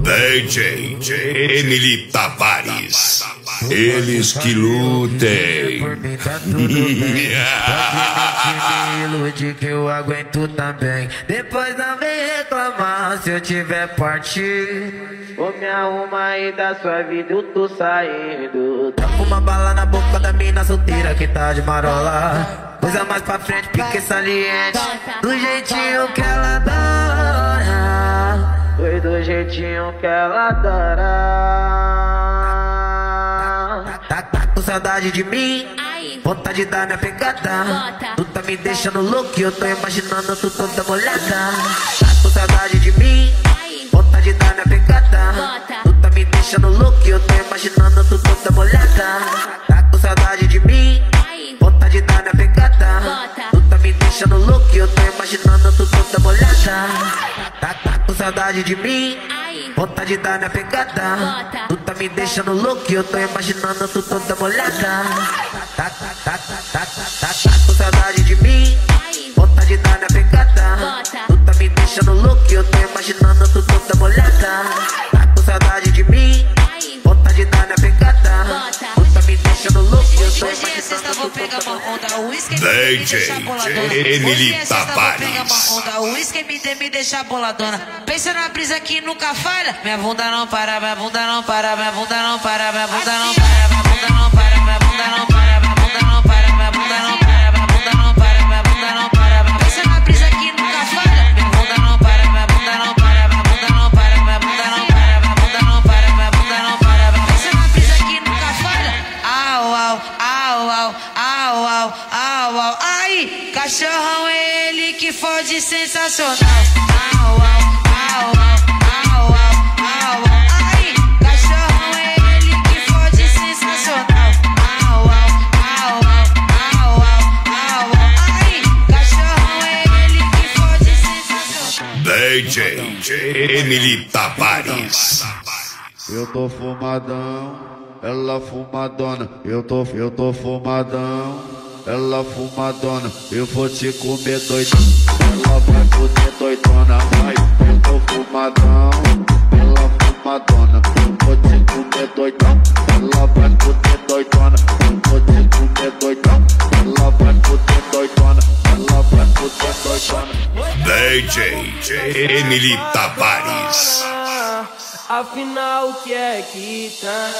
DJ Emily Tavares, eles que lutem. Ilude que eu aguento também. Depois não vem reclamar se eu tiver partir. Vou me arrumar e da sua vida eu tô saindo. Tá com uma bala na boca da mina solteira que tá de marola. Coisa mais pra frente, pique saliente. Do jeitinho que ela adora. Foi do jeitinho que ela adora. Tá com saudade de mim? Vontade de dar minha pegada. Tu tá me deixando louco e eu tô imaginando tu toda molhada. Tá com saudade de mim? Vontade de dar minha pegada. Tu tá me deixando louco e eu tô imaginando tu toda molhada. Tá com saudade de mim? Vontade de dar minha pegada. Tu tá me deixando louco e eu tô imaginando tu toda molhada. Tá com saudade de mim? Vontade de dar minha pegada. Tu tá me deixando louco e eu tô imaginando tu toda molhada. Tá com saudade de mim? Vontade de dar minha pegada. Tu tá me deixando louco e eu tô imaginando tu toda molhada. Tá com saudade de mim? Vontade de dar minha pegada. Tu tá me deixando louco e eu tô imaginando tu toda molhada. DJ Emily Tavares, O uísque me deixa boladona. Pensa na brisa que nunca falha. Minha bunda não para, minha bunda não para, minha bunda não para, minha bunda não para, minha bunda não para, minha bunda não para, minha bunda não para, minha bunda não para, minha bunda não para, minha bunda não para. Pensa na brisa que nunca falha. Minha bunda não para, minha bunda não para, minha bunda não para, minha bunda não para, minha bunda não para, minha bunda não para. Pensa na brisa que nunca falha. Au, au, au, au, au, au, au, au. Ai, cachorrão é ele que fode sensacional. Au, au, au, au, au, au, au, au. Ai, cachorrão é ele que fode sensacional. Au, au, au, au, au, au, au. Ai, cachorrão é ele que fode sensacional. DJ Emily Tavares. Eu tô fumadão, ela fumadona. Eu tô fumadão, ela fumadona. Eu vou te comer doidão, ela vai poder doidona. Vai, eu tô fumadão, ela fumadona. Eu vou te comer doidão, ela vai poder doidona. Eu vou te comer doidão, ela vai poder doidona. Ela vai poder doidona. DJ Emily Tavares. Afinal, o que é que tá?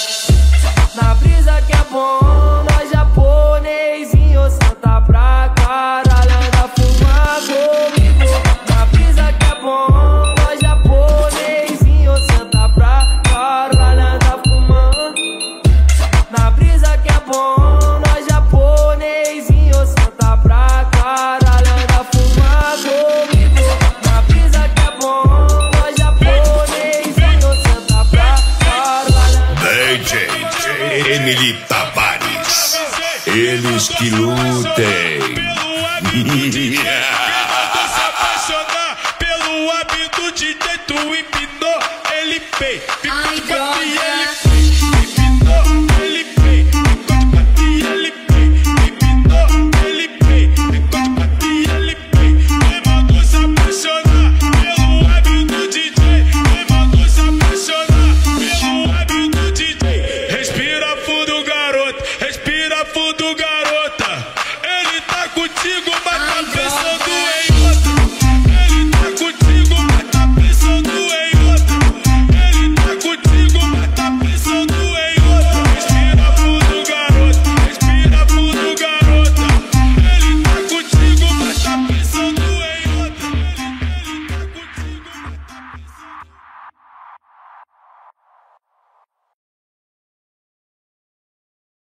Na brisa que é bom, nós japonesinho senta pra caralho, anda fumar comigo. Na brisa que é bom, nós japonesinho senta pra caralho, anda fumando. Na brisa que é bom, nós japonesinho senta pra caralho, anda fumar comigo. Na brisa que é bom, nós japonesinho senta pra caralho. DJ Emily Tavares, eles que lutem. Se apaixonar pelo hábito de jeito empinou, ele fez. Ai,